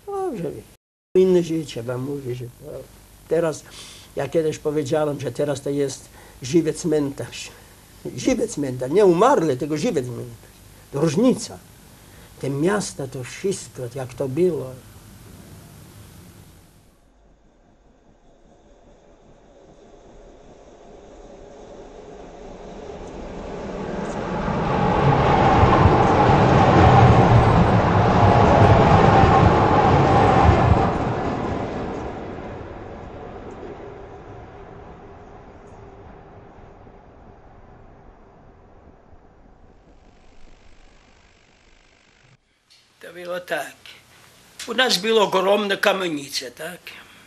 Dobrze. Inne życie wam mówi, że teraz, ja kiedyś powiedziałem, że teraz to jest żywy cmentarz. Żywy cmentarz, nie umarły, tylko żywy cmentarz. To różnica. Te miasta, to wszystko, jak to było. To było tak. U nas była ogromna kamienica, tak?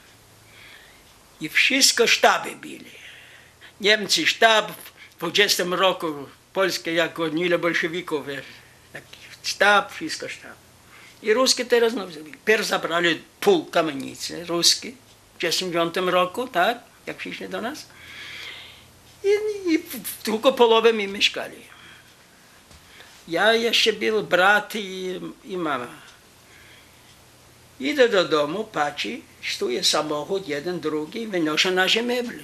I wszystko sztaby byli. Niemcy sztab, w 20 roku Polskę jak gonili bolszewików, sztab, wszystko sztab. I Ruskie teraz znowu zrobili. Pierw zabrali pół kamienicy, Ruskie, w 1939 roku, tak? Jak przyszli do nas. I tylko połowę my mieszkali. Ja jeszcze był brat i mama. Idę do domu, patrzę, stoi samochód, jeden, drugi, wynoszę nasze mebli.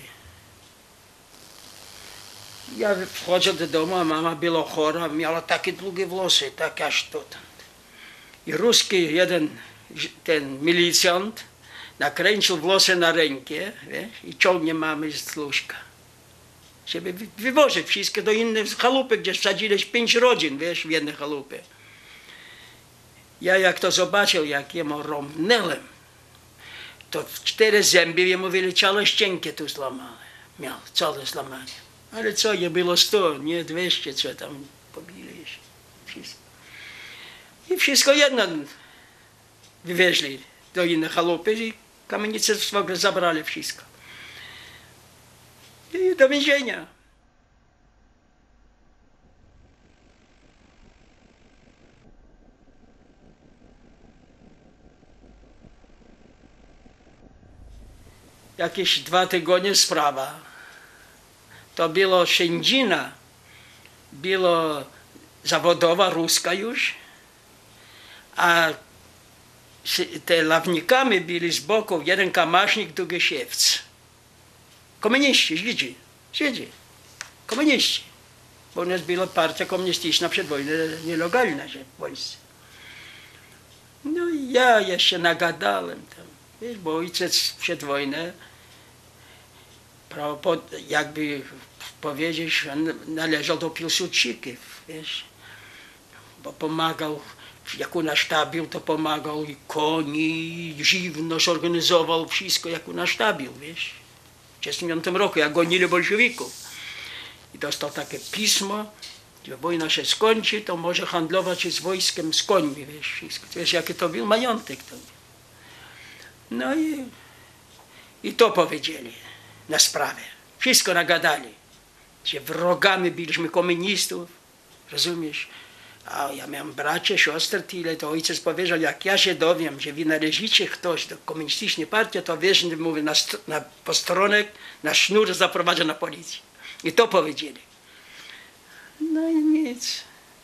Ja wchodzę do domu, a mama była chora, miała takie długie włosy, tak aż dotąd. I Ruski jeden, ten milicjant, nakręcił włosy na rękę, wiesz, i ciągnie mamy z łóżka. Żeby wywozić wszystkie do innych chalupy, gdzie wsadziliśmy 5 rodzin, wiesz, w jednej chalupie. Ja jak to zobaczył, jak jemu rąbnęłem, to 4 zęby jemu wyleciało, ścięki tu złamane. Miał całe złamanie. Ale co, nie było 100, nie 200, co tam pobili jeszcze. Wszystko. I wszystko jedno wywieźli do innej chalupy i kamienice zabrali wszystko. I do więzienia. Jakieś 2 tygodnie sprawa. To było sędzina, była zawodowa, ruska już, a te lawnikami byli z boku jeden kamasznik, drugi szewc. Komuniści, Żydzi, komuniści. Bo u nas była partia komunistyczna przed wojną nielegalna w Polsce. No i ja jeszcze nagadałem tam, wiesz, bo ojciec przed wojną, jakby powiedzieć, należał do Piłsudczyków, wiesz, bo pomagał, jak u nas sztab był, to pomagał i koni, i żywność organizował, wszystko jak u nas sztab był, wiesz. W 1939 roku, jak gonili bolszewików. I dostał takie pismo, że wojna się skończy, to może handlować z wojskiem, z końmi, wiesz, wszystko. Wiesz, jaki to był majątek. To. No i to powiedzieli na sprawę. Wszystko nagadali, że wrogami byliśmy komunistów, rozumiesz? A ja miałem bracie, siostrę tyle, to ojciec powiedział, jak ja się dowiem, że wy należycie ktoś do komunistycznej partii, to wiesz, mówię, na postronek, na sznur zaprowadzę na policję. I to powiedzieli. No i nic.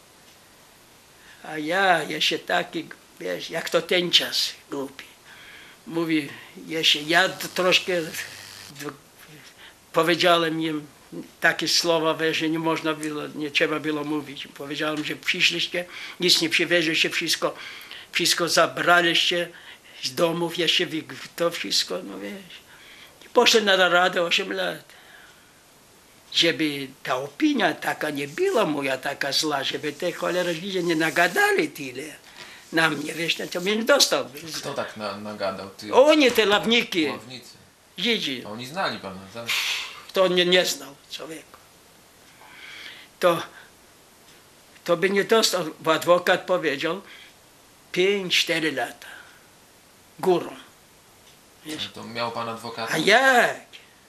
A ja jeszcze taki, wiesz, jak to ten czas, głupi. Mówi, jeszcze ja troszkę powiedziałem im takie słowa, że nie można było, nie trzeba było mówić. Powiedziałem, że przyszliście, nic nie przywieźliście, wszystko zabraliście z domów, jeszcze to wszystko, no wiesz. I poszli na radę 8 lat. Żeby ta opinia taka nie była moja taka zła, żeby te cholera ludzie nie nagadali tyle na mnie, wiesz, to mnie nie dostał. Kto tak nagadał? Ty? Oni, te lawniki. Ławnicy. Żydzi. A oni znali pana, tak? Kto nie znał człowieka. To by nie dostał, bo adwokat powiedział 5-4 lata. Górą. Wiesz? To miał pan adwokata? A jak?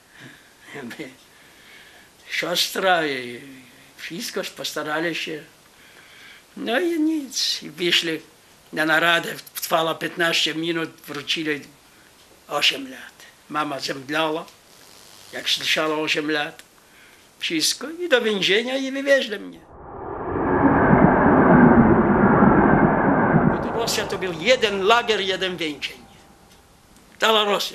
Siostra i wszystko postarali się. No i nic. I wyszli na naradę, trwała 15 minut, wrócili 8 lat. Mama zemdlała, jak słyszała 8 lat. Wszystko i do więzienia i wywieźli mnie. Rosja to był jeden lager, jeden więzień. Cała Rosja.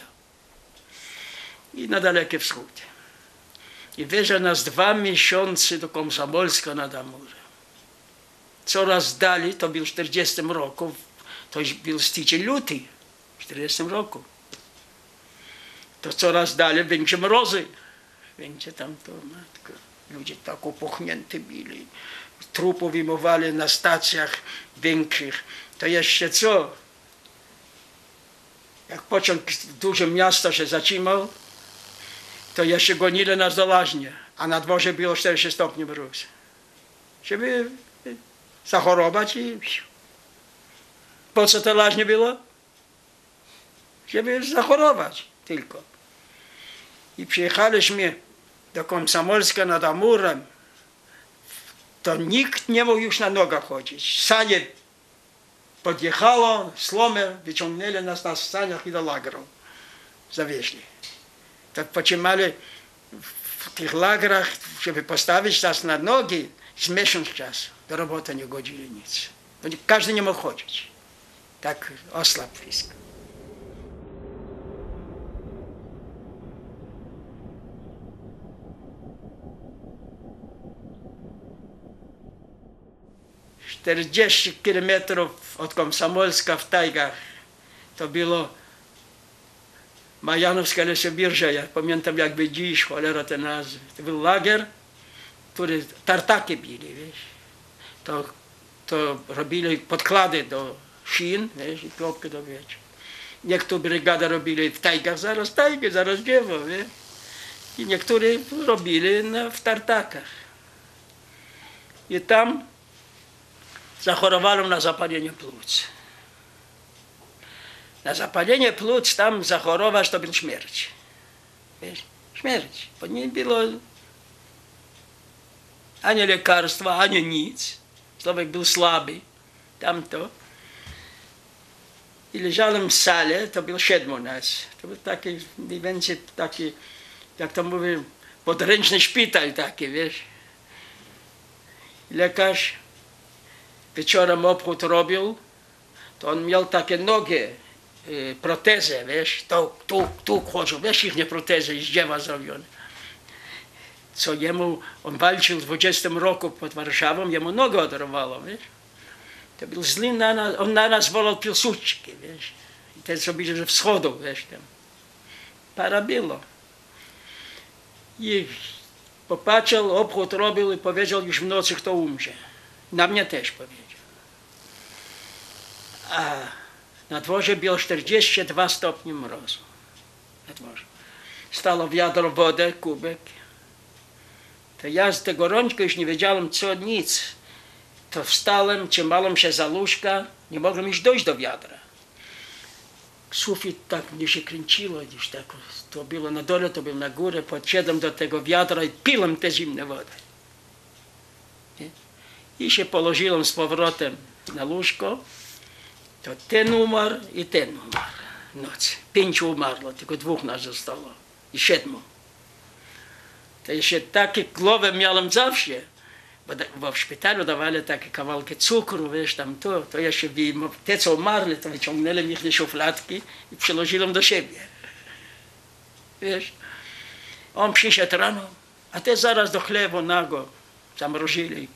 I na Dalekie Wschód. I wiezie nas 2 miesiące do Komsomolska nad Amurem. Coraz dalej, to był w 40 roku, to był styczeń, luty, w 40 roku. To coraz dalej większe mrozy. Większe tam to, matko, ludzie tak opuchnięty byli. Trupy wyjmowali na stacjach większych. To jeszcze co? Jak pociąg w dużym miasto się zatrzymał, to jeszcze gonili nas do laźni, a na dworze było 40 stopni mróz. Żeby zachorować i... Po co to laźnie było? Żeby zachorować tylko. I przyjechaliśmy do Komsomolska nad Amurem, to nikt nie mógł już na nogach chodzić. Sanie podjechało, slomę, wyciągnęli nas na saniach i do lageru zawieźli. Tak potrzymali w tych lagrach, żeby postawić nas na nogi, z miesiąc czasu. Do roboty nie godzili nic. Każdy nie mógł chodzić. Tak osłabł wszystko. - 40 kilometrów od Komsomolska w tajgach to było Majanowska Lesobirża. Ja pamiętam jakby dziś, cholera te nazwy. To był lager, który tartaki byli, wiesz. To robili podkłady do szyn, wiesz, i kropki do wiecza. Niektóre brygady robili w tajgach, zaraz tajgi, zaraz dziewo, wiesz. I niektórzy robili w tartakach. I tam zachorowano na zapalenie płuc. Na zapalenie płuc tam zachorować to był śmierć. Wiesz? Śmierć. Bo nie było ani lekarstwa, ani nic. Człowiek był słaby. Tamto. I leżałem w sale, to było 7 nas. To był taki, mniej więcej taki, jak to mówię, podręczny szpital taki, wiesz. Lekarz wieczorem obchód robił, to on miał takie nogi, protezę, wiesz, tu chodził, wiesz, ich nie protezy, z dzieła zrobione. Co jemu, on walczył w 20 roku pod Warszawą, jemu nogę oderwało, wiesz. To był zły na nas, on na nas wolał Pilsudczyki, wiesz. I ten co byli ze wschodu, wiesz, tam. Para było. I popatrzył, obchód robił i powiedział już w nocy, kto umrze. Na mnie też powiedział. A na dworze było 42 stopnie mrozu. Na dworze. Stało wiadro wody, kubek. To ja z tego rączka już nie wiedziałem co, nic. To wstałem, trzymałem się za łóżka, nie mogłem już dojść do wiadra. Sufit tak mnie się kręciło, już tak, to było na dole, to było na górę, podszedłem do tego wiadra i piłem te zimne wody. I się położyłem z powrotem na łóżko, to ten umarł i ten umarł w nocy. 5 umarło, tylko 2 nas zostało i 7. To jeszcze takie głowę miałem zawsze, bo w szpitalu dawali takie kawałki cukru, wiesz, tam to jeszcze te co umarli, to wyciągnęli ich na szufladki i przyłożyłem do siebie. Wiesz, on przyszedł rano, a te zaraz do chlebu nago zamrozili.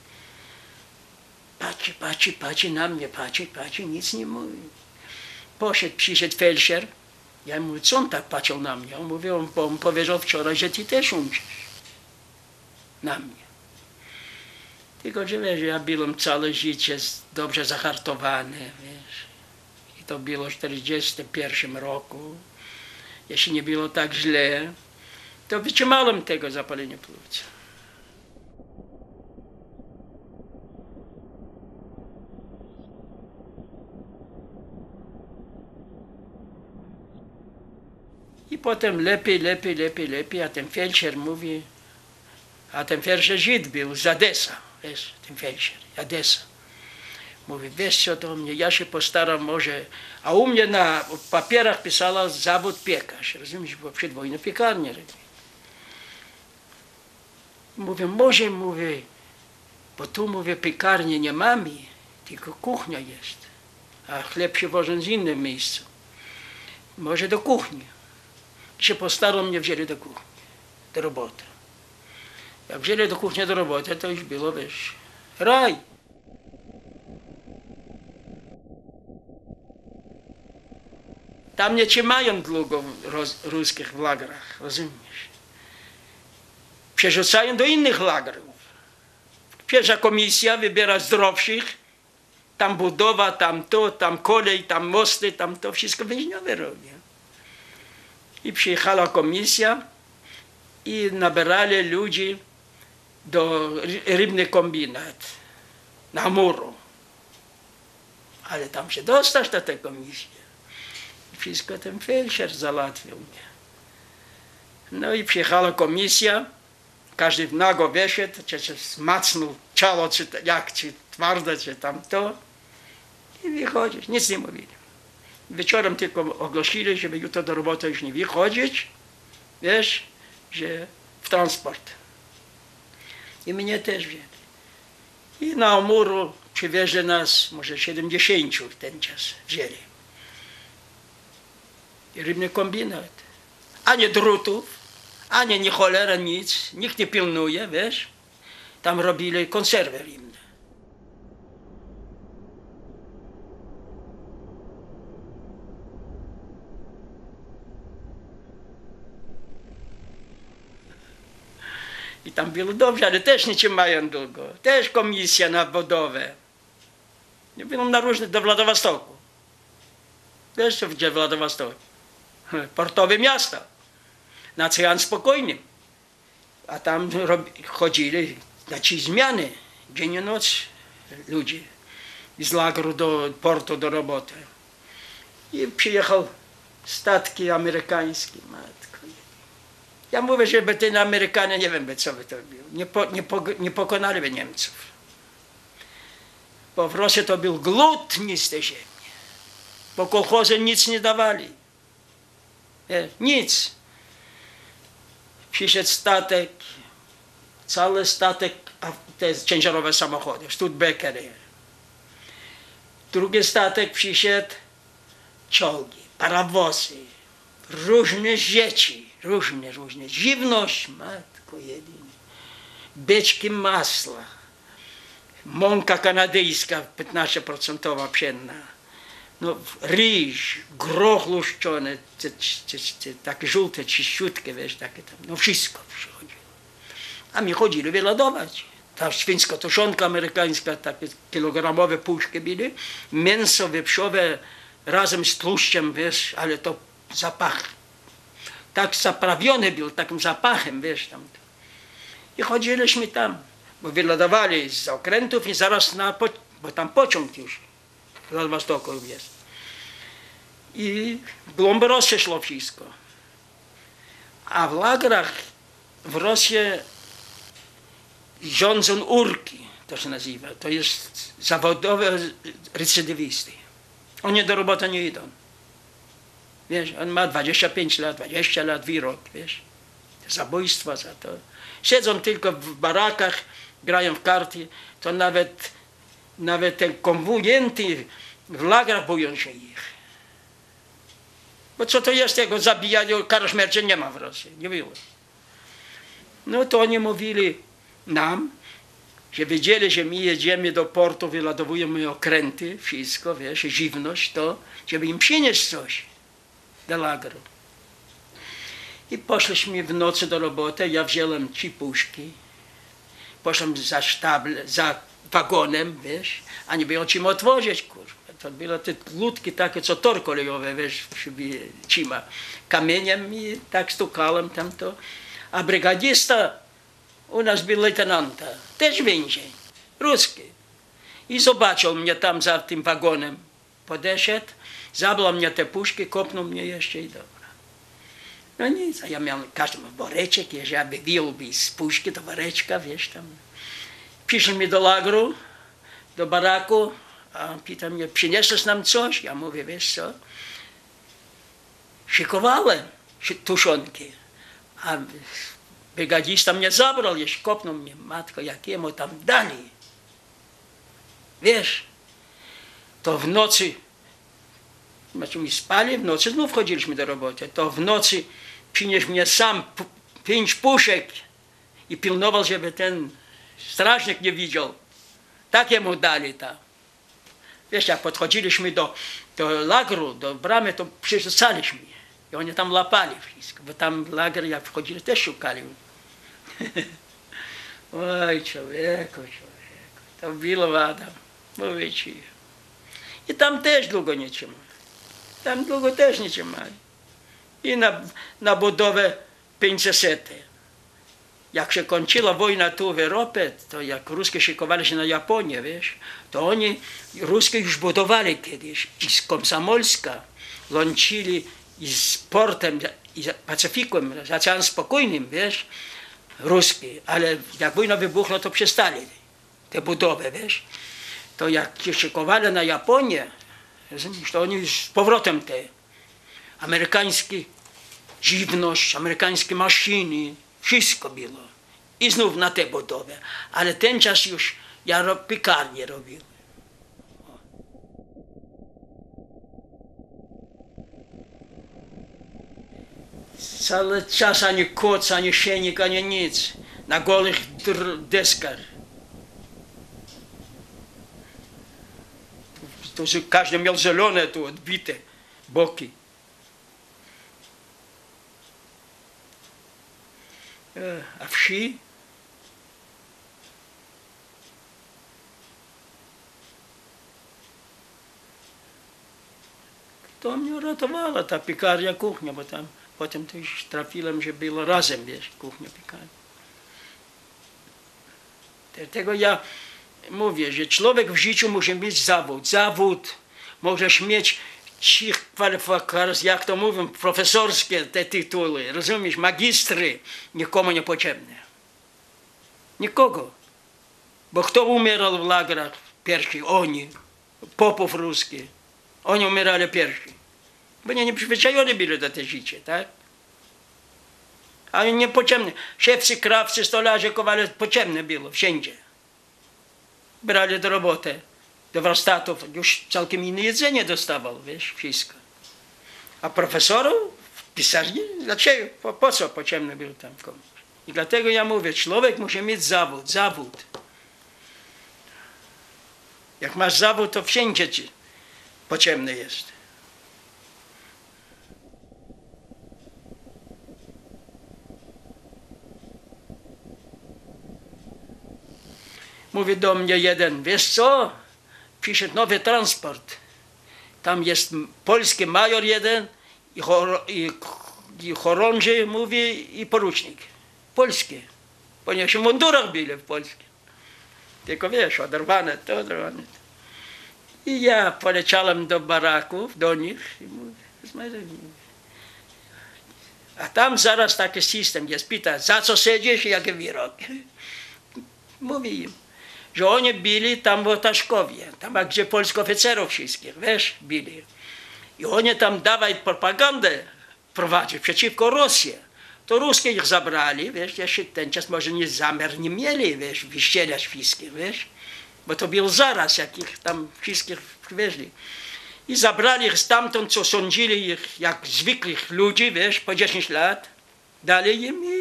Patrzy na mnie, patrzy, nic nie mówi. Przyszedł felszer, ja mówię, co on tak patrzył na mnie? On mówi, on powiedział wczoraj, że ty też umrzesz. Na mnie. Tylko, że wiesz, ja byłem całe życie dobrze zahartowany, wiesz. I to było w 1941 roku. Jeśli nie było tak źle, to wytrzymałem tego zapalenia płuc. I potem lepiej, a ten felszer mówi, a ten felszer Żyd był z Odessa, wiesz, ten felszer, Odessa. Mówi, wiesz co do mnie, ja się postaram może, a u mnie na papierach pisała zawód piekarz, rozumiesz, bo przed wojną piekarnię robił. Mówię, bo tu mówię, piekarni nie mamy, tylko kuchnia jest. a chleb przywożą z innym miejscu. Może do kuchni. I się po starom mnie wzięli do kuchni, do roboty. Jak wzięli do kuchni do roboty, to już było, wiesz, raj. Tam nie trzymają długo ruskich w lagrach, rozumiesz? Przerzucają do innych lagrów. Pierwsza komisja wybiera zdrowszych, tam budowa, tam to, tam kolej, tam mosty, tam to wszystko więźniowie robią. I przyjechała komisja i nabierali ludzi do rybny kombinat na Amuru. Ale tam się dostać do tej komisji. Wszystko ten felczer załatwił mnie. No i przyjechała komisja, każdy nago wyszedł, czy smacnął ciało, czy jak, czy twarde, czy tamto. I wychodzisz, nic nie mówili. Wieczorem tylko ogłosili, żeby jutro do roboty już nie wychodzić, wiesz, że w transport. I mnie też wzięli. I na Amuru przywieźli nas, może 70 w ten czas wzięli. I rybny kombinat. Ani drutów, ani cholera, nic. Nikt nie pilnuje, wiesz. Tam robili konserwy rybne. I tam było dobrze, ale też nie trzymają długo. Też komisja na budowę. Nie byłem na różne, do Władywostoku. Wiesz, gdzie Władywostok? Portowe miasto. Na Cyjan spokojnym. A tam chodzili na 3 zmiany. Dzień i noc ludzie. Z lagru do portu, do roboty. I przyjechał statki amerykańskie. Matko. Ja mówię, żeby ten Amerykanie, nie wiem, co by to było. Nie pokonali by Niemców. Bo w Rosji to był głód nic tej ziemi. Bo kolchozy nic nie dawali. Nic. Przyszedł statek, cały statek, te ciężarowe samochody, Studebakery. Drugi statek przyszedł, czołgi, parawozy, różne rzeczy, różne. Żywność, matko jedyna. Beczki masła, mąka kanadyjska, 15% pszenna. No, ryż, groch luszczony, takie żółte, czyściutkie, wiesz, takie tam, no wszystko przychodziło. A my chodzili wyładować. Ta świńska tuszonka amerykańska, takie kilogramowe puszki były, mięso wieprzowe razem z tłuszczem, wiesz, ale to zapach. Tak zaprawiony był, takim zapachem, wiesz, tam. I chodziliśmy tam, bo wyładowali z okrętów i zaraz bo tam pociąg już. W Władywostoku jest. I w Głąborosie szło wszystko. A w lagrach w Rosji rządzą urki, to się nazywa. To jest zawodowe recydywisty. Oni do roboty nie idą. Wiesz, on ma 25 lat, 20 lat, wyrok, wiesz. Zabójstwa za to. Siedzą tylko w barakach, grają w karty, to nawet te konwujenty w lagrach boją się ich. Bo co to jest, jak go zabijają, kary śmierci nie ma w Rosji, nie było. No to oni mówili nam, że wiedzieli, że my jedziemy do portu, wyładowujemy okręty, wszystko, wiesz, żywność, to, żeby im przynieść coś do lagru. I poszliśmy w nocy do roboty, ja wziąłem 3 puszki, poszłem za sztable, za wagonem, wiesz, a nie było czym otworzyć, kurwa. To były te łódki takie, co tor kolejowy, wiesz, trzyma kamieniem i tak stukałem tam to. A brygadista u nas był lejtenanta, też więzień, ruski. I zobaczył mnie tam za tym wagonem. Podeszedł, zabrał mnie te puszki, kopnął mnie jeszcze i dobra. No nic, a ja miałem każdy woreczek, ja wybił z puszki do woreczka, wiesz, tam. Przyszli mi do lagru, do baraku, a on pyta mnie, przyniesiesz nam coś? Ja mówię, wiesz co, szykowałem tuszonki, a brygadista mnie zabrał, jeszcze kopnął mnie, matko, jakie mu tam dali. Wiesz, to w nocy myśmy spali, w nocy znów chodziliśmy do roboty. To w nocy przyniósł mnie sam 5 puszek i pilnował, żeby ten strażnik nie widział. Tak jemu dali tam. Wiesz, jak podchodziliśmy do lagru, do bramy, to przerzucaliśmy. I oni tam łapali wszystko, bo tam lager, jak wchodzili, też szukali. Oj, człowieku, to było wada, mówię ci. I tam też długo nie trzymali. Tam długo też nie trzymali. I na budowę 500. Jak się kończyła wojna tu w Europie, to jak Ruskie szykowali się na Japonię, wiesz, to oni, Ruskie już budowali kiedyś i z Komsomolska łączyli i z portem, i z Pacyfikiem, z Oceanem Spokojnym, wiesz, Ruskie, ale jak wojna wybuchła, to przestali te budowy, wiesz. To jak się szykowali na Japonię, to oni z powrotem te amerykańskie żywność, amerykańskie maszyny, wszystko było. I znów na te budowy. Ale ten czas już ja piekarnię robił. Cały czas ani koc, ani szenik, ani nic. Na golych deskach. To każdy miał zielone tu odbite boki. A wsi? To mnie ratowała ta piekarnia, kuchnia, bo tam potem to już trafiłem, że było razem, wiesz, kuchnia, piekarnia. Dlatego ja mówię, że człowiek w życiu musi mieć zawód. Zawód możesz mieć kwalifikacje, jak to mówią, profesorskie te tytuły, rozumiesz, magistry, nikomu nie potrzebne. Nikogo. Bo kto umierał w lagrach pierwszy? Oni, popów ruskich. Oni umierali pierwsi. Bo nie przyzwyczajeni byli do tego życia, tak? A oni niepotrzebne. Szewcy, krawcy, stolarze, kowale, potrzebne było wszędzie. Brali do roboty, do warsztatów, już całkiem inne jedzenie dostawał, wiesz, wszystko. A profesorów w pisarni, dlaczego, po co potrzebny był tam komuś? I dlatego ja mówię, człowiek musi mieć zawód. Jak masz zawód, to wszędzie ci potrzebny jest. Mówi do mnie jeden, wiesz co, przyszedł nowy transport. Tam jest polski major jeden i chorąży, mówi, i porucznik. Polski. Ponieważ w mundurach byli w polskim. Tylko wiesz, oderwane to, oderwane to. I ja poleciałem do baraków, do nich. I mówię, a tam zaraz taki system jest. Pyta, za co siedzisz i jaki wyrok? Mówię im, że oni byli tam w Taszkowie, tam gdzie polskich oficerów wszystkich, wiesz, byli. I oni tam dawali propagandę prowadzić przeciwko Rosji. To Ruskie ich zabrali, wiesz, jeszcze ten czas może nie zamiar nie mieli, wiesz, wyścielać wszystkich, wiesz. Bo to był zaraz, jak ich tam wszystkich przywieźli. I zabrali ich stamtąd, co sądzili ich jak zwykłych ludzi, wiesz, po 10 lat. Dali im i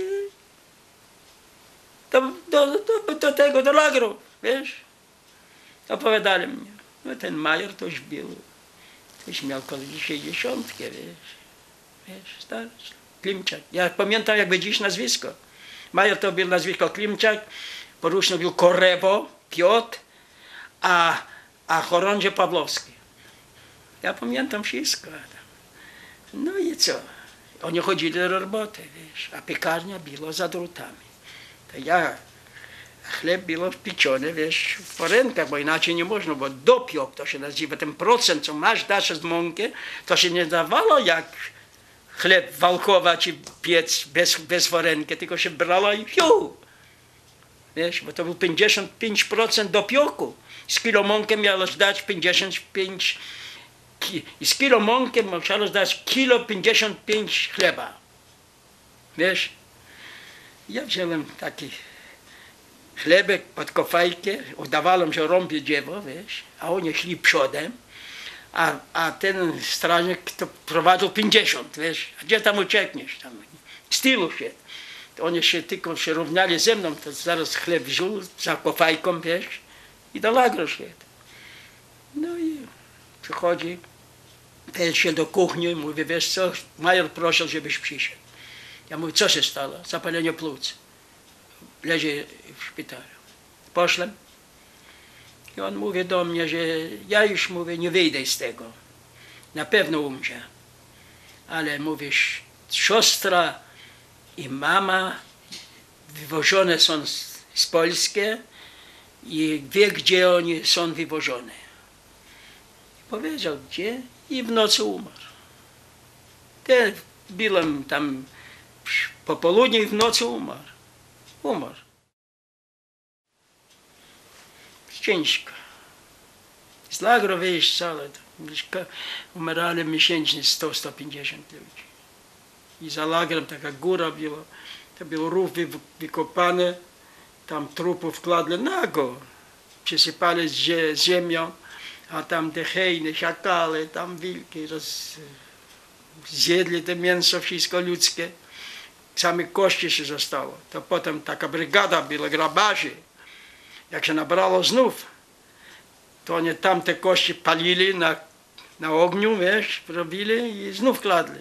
do lagru, wiesz. Opowiadali mnie. No ten major to już był, to już miał około 60, wiesz, stary. Klimczak. Ja pamiętam jakby dziś nazwisko. Major to był nazwisko Klimczak, porucznik był Korewo, Piotr, a chorąży Pawłowski. Ja pamiętam wszystko. No i co? Oni chodzili do roboty, wiesz, a piekarnia była za drutami. To chleb było pieczony, wiesz, w forenkach, bo inaczej nie można, bo dopiok to się nazywa, ten procent, co masz dasz z mąki, to się nie dawało jak chleb walkować i piec bez forenki, tylko się brało i pił. Wiesz, bo to był 55% dopioku. Z kilo mąki miałeś dać 55, i z kilo mąki musiałeś dać kilo 55 chleba. Wiesz, ja wziąłem taki chlebek pod kofajkę, udawałem, że rąbię dziewo, wiesz, a oni szli przodem, a ten strażnik to prowadził 50, wiesz, a gdzie tam uciekniesz? Tam z tyłu szedł. To oni się tylko się równali ze mną, to zaraz chleb wziął za kofajką, wiesz, i do lagru szedł. No i przychodzi, się do kuchni, mówi, wiesz co, major prosił, żebyś przyszedł. Ja mówię, co się stało? Zapalenie płuc. Leży w szpitalu. Poszłem. I on mówi do mnie, że ja już, mówię, nie wyjdę z tego. Na pewno umrze. Ale mówisz, siostra i mama wywożone są z Polski i wie, gdzie oni są wywożone. I powiedział, gdzie? I w nocy umarł. Byłem tam po południu i w nocy umarł. Umarł. Ciężko. Z lagru wyjść całe. Umierali miesięcznie 100-150 ludzi. I za lagrem taka góra była. To był rów wykopany. Tam trupów kładli nago. Przysypali ziemią. A tam te hejny, szakale, tam wilki zjedli te mięso wszystko ludzkie. Same kości się zostało. To potem taka brygada była grabarzy. Jak się nabrało znów, to oni tam te kości palili na ogniu, wiesz, robili i znów kładli.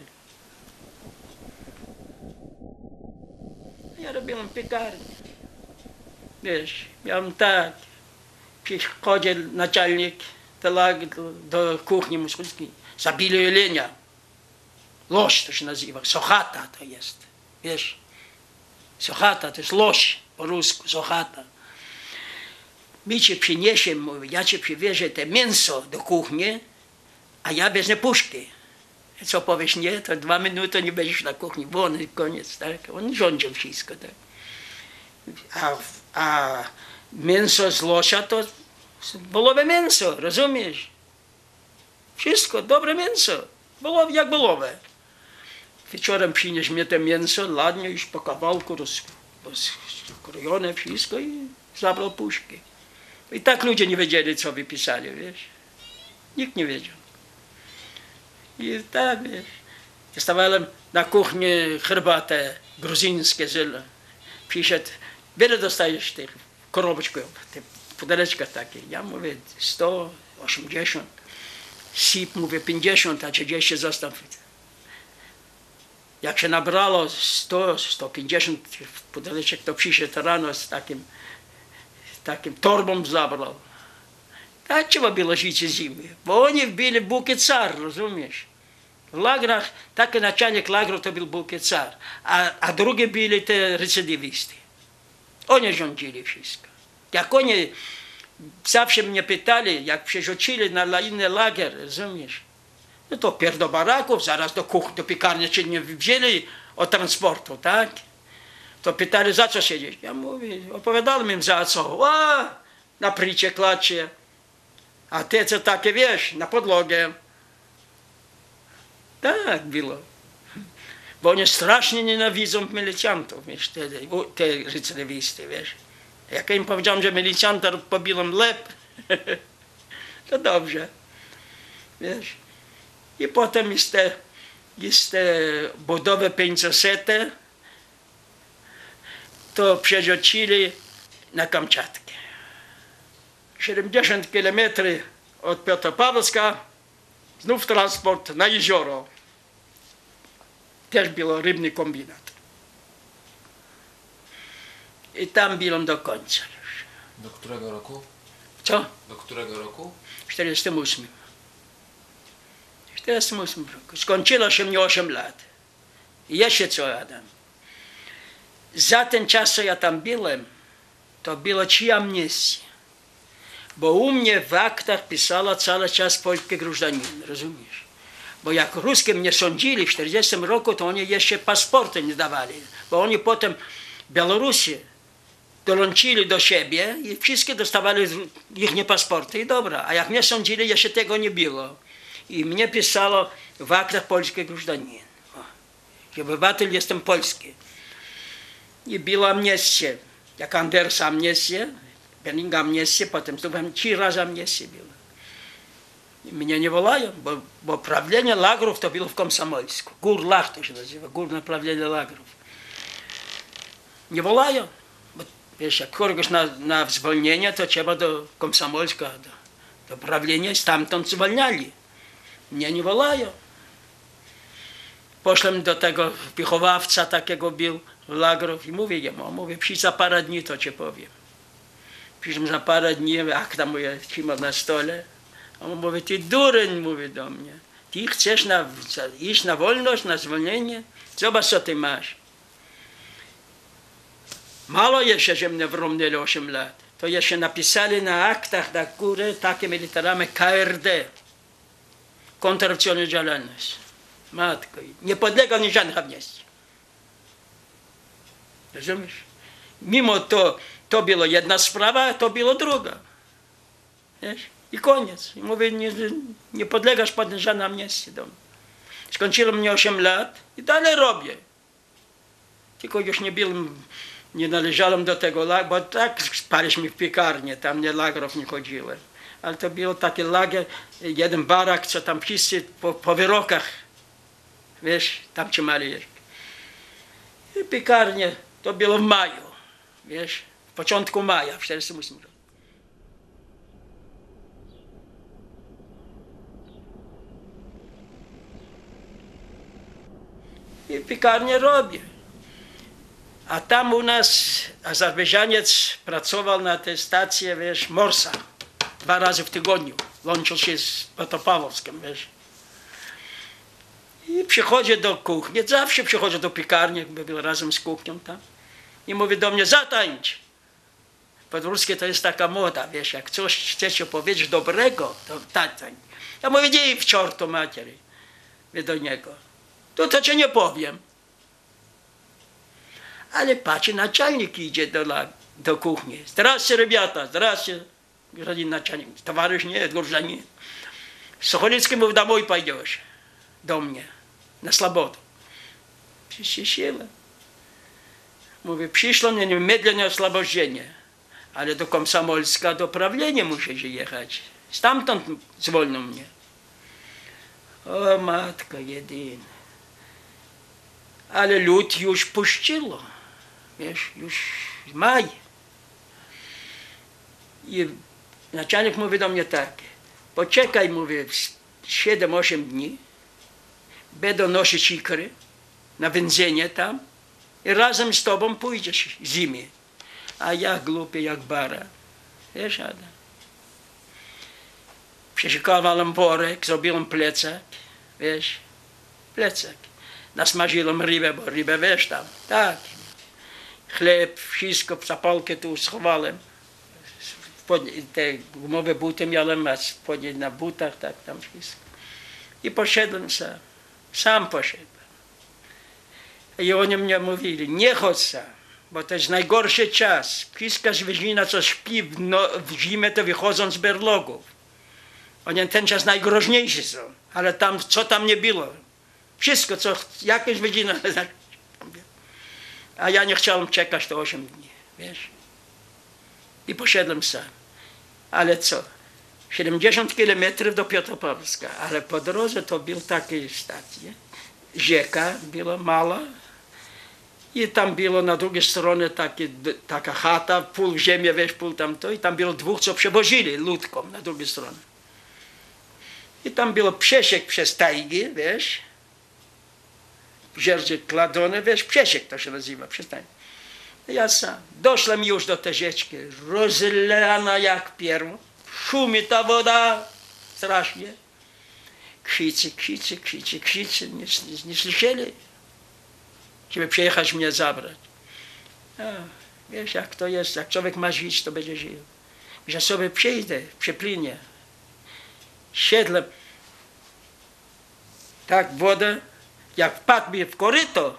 Ja robiłem piekarnię. Wiesz, miałem tak. Przychodzi naczelnik do kuchni moskiewskiej. Zabili jelenia. Łoś to się nazywa. Sochata to jest. Wiesz, sochata to jest łoś po rusku, sochata. My cię przyniesiemy, mówię, ja cię przywieżę te mięso do kuchni, a ja wezmę puszki. Co powiesz nie, to 2 minuty nie będziesz na kuchni, bo on koniec, tak? On rządził wszystko, tak? A mięso z łosia to wołowe mięso, rozumiesz? Wszystko, dobre mięso, jak wołowe. Wieczorem przynieś mnie to mięso, ładnie już po kawałku rozkrojone wszystko i zabrał puszki. I tak ludzie nie wiedzieli, co wypisali, wiesz. Nikt nie wiedział. I tak, wiesz. Dostawałem na kuchni herbatę gruzińskie zyle. Przyszedł, wiele dostajesz tych korobeczków, te pudeleczka takie. Ja mówię 180. Sip mówię 50, a 30 zostaw. Jak się nabrało 100, 150 pudeleczek, to przyszedł rano z takim torbą zabrał. Tak trzeba było żyć zimy, bo oni byli buki car, rozumiesz? W lagrach, taki naczelnik lagru to był buki car, a drugi byli te recydywisty. Oni rządzili wszystko. Jak oni zawsze mnie pytali, jak przerzucili na inny lager, rozumiesz? No to pierw do baraków, zaraz do kuchni, do piekarni, czy nie wzięli od transportu, tak? To pytali, za co siedzieć? Ja mówię, opowiadałem im za co. Na prycie klacie. A te co takie, wiesz, na podłogę. Tak było. Bo oni strasznie nienawidzą milicjantów, wiesz, te recydywisty, wiesz. Jak ja im powiedziałem, że milicjanta pobiłem lep, to dobrze, wiesz. I potem jest te budowy 500, to przerzucili na Kamczatkę. 70 km od Piotrowska, znów transport na jezioro. Też był rybny kombinat. I tam byłem do końca już. Do którego roku? Co? Do którego roku? W 48. W 48 roku. Skończyło się mnie 8 lat. I jeszcze co, Adam? Za ten czas, co ja tam byłem, to była 3 amnestie. Bo u mnie w aktach pisała cały czas polski grażdanin, rozumiesz? Bo jak ruskie mnie sądzili w 40 roku, to oni jeszcze paszporty nie dawali. Bo oni potem Białorusi dołączyli do siebie i wszystkie dostawali ich paszporty i dobra. A jak mnie sądzili, jeszcze tego nie było. I mnie pisało w aktach polski grażdanin. Że obywatel jestem polski. I była amnestia. Jak Andersa amnestia, Berlinga amnestia, potem 3 razy amnestia była. Mnie nie wołają, bo правление лагерów to było w Komsomolsku. Górlach to się nazywa, górne правление лагерów. Nie wołają. Bo wiesz, jak kogoś na zwolnienie, to trzeba do Komsomolska, do правления, i stamtąd zwalniali. Mnie nie wołają. Poszłem do tego wychowawca, takiego był w lagrów i mówię jemu, przyjdź za parę dni, to ci powiem. Przyszedłem za parę dni, akta moja trzyma na stole. A on mówi, ty dureń, mówi do mnie. Ty chcesz iść na wolność, na zwolnienie? Zobacz, co ty masz. Mało jeszcze, że mnie wrąbnęli 8 lat. To jeszcze napisali na aktach na górę takimi literami KRD. Kontrrewolucyjna działalność. Matko, nie podlega ni żadnych amnestii. Rozumiesz? Mimo to była jedna sprawa, to była druga. Wiesz? I koniec. I mówię, nie podlegasz pod żadną amnestię do mnie. Skończyłem mnie 8 lat i dalej robię. Tylko już nie należałem do tego lagra, bo tak spaliśmy w piekarni, tam nie lagrów nie chodziłem. Ale to był taki lager, jeden barak, co tam wszyscy po wyrokach, wiesz, tam trzymali jeszcze. I piekarnie, to było w maju, wiesz, w początku maja, w 1948 roku. I piekarnię robię. A tam u nas Azerbejdżaniec pracował na tej stacji, wiesz, Morsa. 2 razy w tygodniu. Łączył się z Petropawłowskiem, wiesz. I przychodzi do kuchni, zawsze przychodzi do piekarni, by był razem z kuchnią tam. I mówi do mnie, zatańcz. Po-ruskie to jest taka moda, wiesz, jak coś chcecie powiedzieć dobrego, to tańcz. Ja mówię, nie w czortu materi. Mówię do niego. To ci nie powiem. Ale patrzę, naczelnik idzie do kuchni. Zdrascie, ребята, zdrascie. Господин начальник, товарищ нет, гражданин. Сухолицкий mówi, домой пойдешь. Do mnie, na Slobodę. Przysięła. Mówię, przyszło mnie niemedlenne oswobodzenie. Ale do Komsomolska, do prawlenia muszę jechać. Stamtąd zwolnią mnie. O matko jedyna. Ale lud już puściło. Wiesz, już maj. I naczelnik mówi do mnie tak, poczekaj, mówi, 7-8 dni, będę nosić ikry na więzienie tam i razem z tobą pójdziesz zimie. A ja głupi jak bara. Wiesz, Adam? Przeszykowałem worek, zrobiłem plecak, wiesz, plecak. Nasmażyłem rybę, bo rybę wiesz tam, tak. Chleb, wszystko w zapalkę tu schowałem. Te gumowe buty miałem, a spodnie na butach, tak tam wszystko. I poszedłem sam. Sam poszedłem. I oni mnie mówili, nie chodź sam, bo to jest najgorszy czas. Wszystka zwierzina, co śpi w zimie, to wychodzą z berlogów. Oni ten czas najgroźniejszy są, ale tam, co tam nie było. Wszystko, co, jakieś zwierzina. A ja nie chciałem czekać to 8 dni, wiesz. I poszedłem sam. Ale co? 70 kilometrów do Petropawłowska, ale po drodze to był taki stacja. Rzeka była mała i tam było na drugiej stronie taka chata, pół ziemi, wiesz, pół tamto. I tam było 2, co przewozili łódką na drugiej stronie. I tam było przesiek przez tajgi, wiesz. Wzięcie kladone, wiesz, przesiek to się nazywa, przestań. Ja sam. Doszłem już do tej rzeczki, rozlana jak pierwo. Szumi ta woda strasznie. Krzycy, nie słyszeli, żeby przyjechać mnie zabrać. A, wiesz, jak to jest, jak człowiek ma żyć, to będzie żył. Że sobie przyjdę, przepłynie. Siedlę. Tak woda, jak wpadł mi w koryto,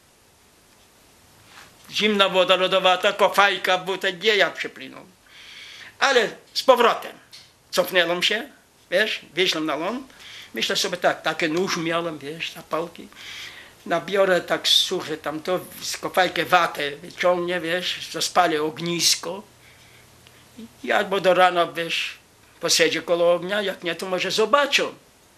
zimna woda lodowata, kofajka, buta, gdzie ja przepłynął. Ale z powrotem cofnęłem się, wiesz, wyszłem na ląd. Myślę sobie tak, takie nóż miałem, wiesz, zapałki. Nabiorę tak suche tam to, z kofajki watę wyciągnie, wiesz, zaspalę ognisko. I albo do rana, wiesz, posiedzi koło ognia, jak nie, to może zobaczą.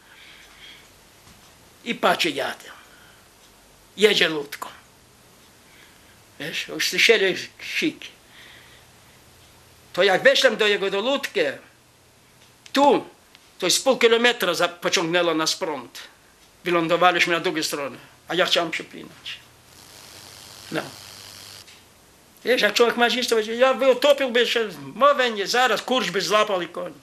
I patrzę, jadę. Jedzie łódką. Wiesz, już słyszeli krzyki. To jak weszłem do łódki, tu, to jest pół kilometra pociągnęło nas prąd. Wylądowaliśmy na drugiej stronie, a ja chciałem przepłynąć. No. Wiesz, jak człowiek ma życie, to ja by utopiłby się, mowy nie, zaraz kurz by złapał i koniec.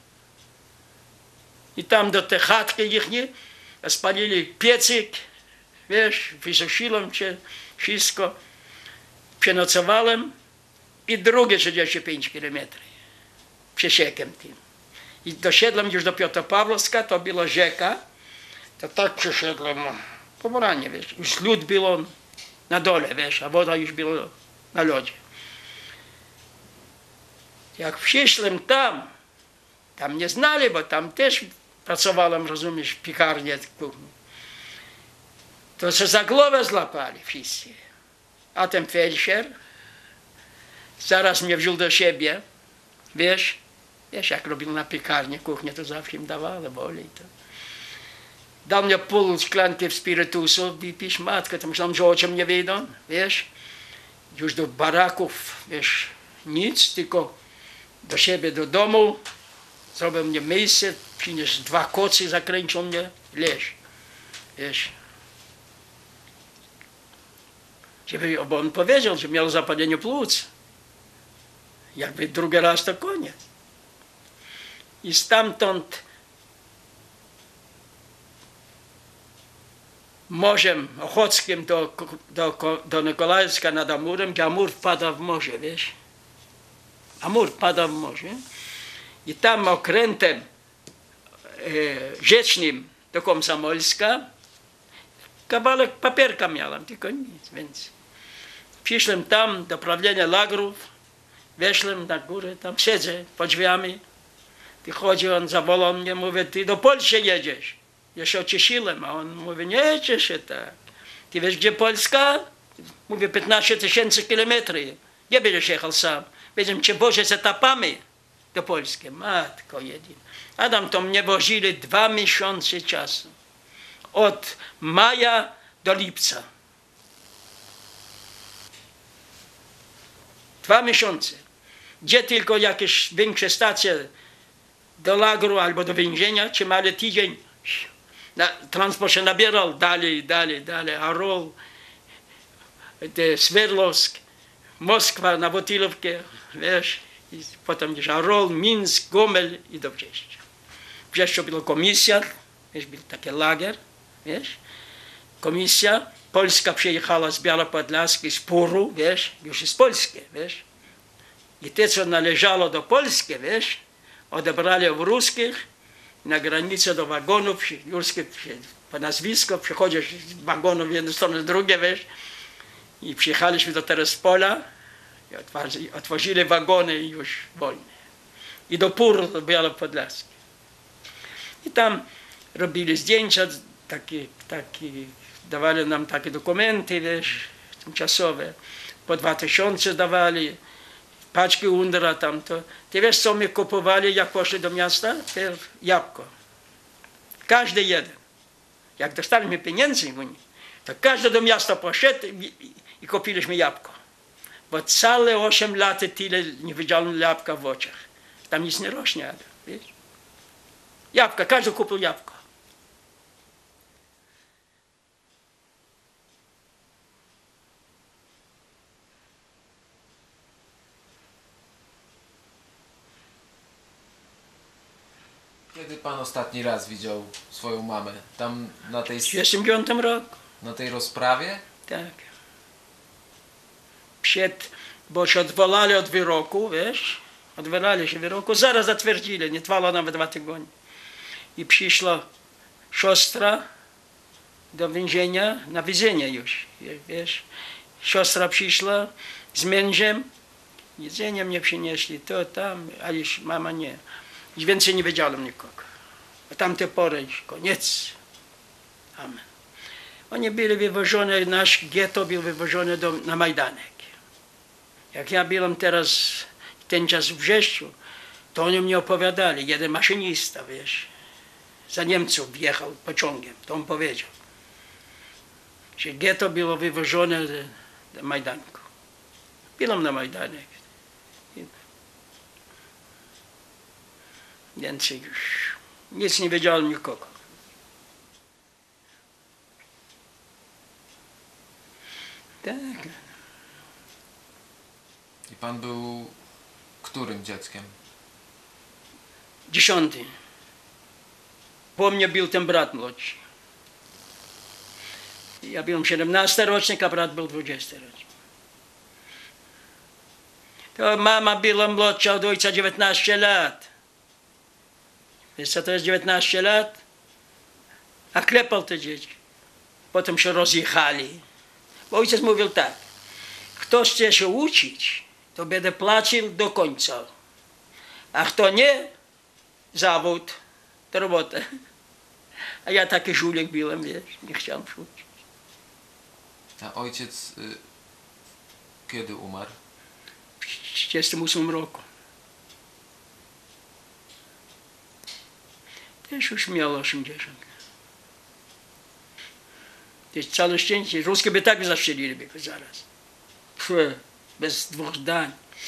I tam do tej chatki ich spalili piecyk, wiesz, wysuszyłem się, wszystko. Przenocowałem i drugie 35 kilometrów przesiekiem tym. I doszedłem już do Piotrpawłowska, to była rzeka, to tak przeszedłem, po moranie, wiesz, już lód było na dole, wiesz, a woda już była na lodzie. Jak przyszłem tam nie znali, bo tam też pracowałem, rozumiesz, w piekarni, kuchni. To się za głowę złapali wszyscy. A ten felczer zaraz mnie wziął do siebie, wiesz, jak robił na piekarni, kuchnię, to zawsze im dawali, woli to. Dał mnie pół szklanki spirytusu, wypisz, matkę, to myślałem, że o czym nie wyjdą, wiesz. Już do baraków, wiesz, nic, tylko do siebie, do domu, zrobił mnie miejsce, przyniósł 2 kocy, zakręcił mnie, leż, wiesz. Bo on powiedział, że miał zapalenie płuc. Jakby drugi raz to koniec. I stamtąd morzem ochockim do Nikolajewska nad Amurem, gdzie Amur wpada w morze, wiesz. Amur wpada w morze. I tam okrętem rzecznym do Komsomolska kawałek papierka miałem, tylko nic, więc przyszłem tam do prawlenia lagrów, weszłem na górę, tam siedzę pod drzwiami, wychodzi on, zawołał mnie, mówi, ty do Polski jedziesz. Ja się ocieszyłem, a on mówi, nie cieszę tak. Ty wiesz, gdzie Polska? Mówię, 15 000 kilometrów. Nie będziesz jechał sam. Będziemy cię wozić z etapami do Polski. Matko jedyna. Adam, to mnie wozili 2 miesiące czasu. Od maja do lipca. 2 miesiące. Gdzie tylko jakieś większe stacje do lagru albo do więzienia, trzymali tydzień. Transport się nabierał dalej, Arol, Sverdlovsk, Moskwa na Wotylówkę, wiesz, i potem gdzieś Arol, Mińsk, Gomel i do Brzeszcza. W Brzeszczu była komisja, wiesz, był taki lager, wiesz, komisja, Polska przyjechała z Białopodlaski, z Puru, wiesz, już z Polski, wiesz, i te, co należało do Polski, wiesz, odebrali w ruskich, na granicę do wagonów, już po nazwisku, przychodzisz z wagonów w jedną stronę, z drugiej, wiesz, i przyjechaliśmy do Terespola, i otworzyli wagony i już wolne. I do Puru, do Białopodlaski. I tam robili zdjęcia, dawali nam takie dokumenty, wiesz, tymczasowe, po 2000 dawali, paczki Undra tamto. Ty wiesz, co my kupowali, jak poszli do miasta? Jabłko. Każdy jeden. Jak dostaliśmy pieniędzy, to każdy do miasta poszedł i kupiliśmy jabłko. Bo całe 8 lat tyle nie widziałem jabłka w oczach. Tam nic nie rośnie, wiesz? Jabłka, każdy kupił jabłko. Kiedy pan ostatni raz widział swoją mamę? Tam na tej... W 1939 roku. Na tej rozprawie? Tak. Bo się odwołali od wyroku, wiesz? Odwołali się wyroku, zaraz zatwierdzili, nie trwało nawet 2 tygodnie. I przyszła siostra do więzienia, na więzienie już, wiesz? Siostra przyszła z mężem, jedzenie mnie przynieśli, to tam, a już mama nie. I więcej nie wiedziałem nikogo. A tamte pory już koniec. Amen. Oni byli wywożeni, nasz getto był wywożony na Majdanek. Jak ja byłem teraz ten czas w Brzeszczu, To oni mnie opowiadali, jeden maszynista, wiesz, za Niemców jechał pociągiem, to on powiedział, że getto było wywożone do Majdanku. Byłem na Majdanie. Więcej już nic nie wiedziałem nikogo. Tak. I pan był którym dzieckiem? 10. Po mnie był ten brat młodszy. Ja byłem 17 rocznik, a brat był 20 rocznik. To mama była młodsza od ojca 19 lat. Wiesz co to jest 19 lat? A klepał te dzieci. Potem się rozjechali. Bo ojciec mówił tak, kto chce się uczyć, to będę płacił do końca. A kto nie, zawód, to robota. A ja taki żulik byłem, wiesz, nie chciałem się uczyć. A ojciec kiedy umarł? W 1938 roku. Też już miał 80. To jest całe szczęście. Ruskie by tak zastrzeliliby zaraz. Bez 2 zdań.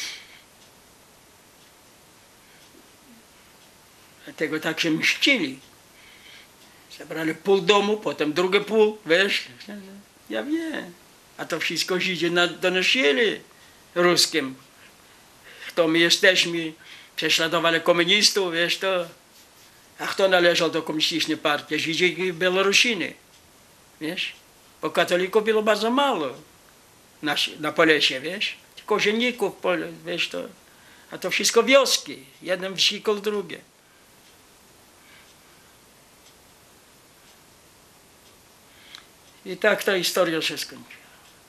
Dlatego tak się mścili. Zabrali pół domu, potem drugie pół, wiesz. Ja wiem. A to wszystko Żydzi donosili ruskim. Kto my jesteśmy, prześladowali komunistów, wiesz to. A kto należał do komunistycznej partii? Żydzi i Białorusiny. Wiesz? Bo katolików było bardzo mało na Polesie, wiesz? Tylko zienników, wiesz to. A to wszystko wioski. Jeden wsi koło drugie. I tak ta historia się skończyła.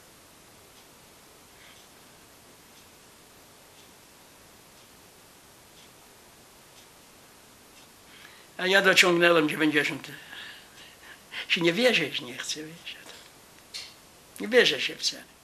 A ja dociągnąłem 90. Się nie wierzysz, nie chcę, wiesz. Nie wierzę się wcale.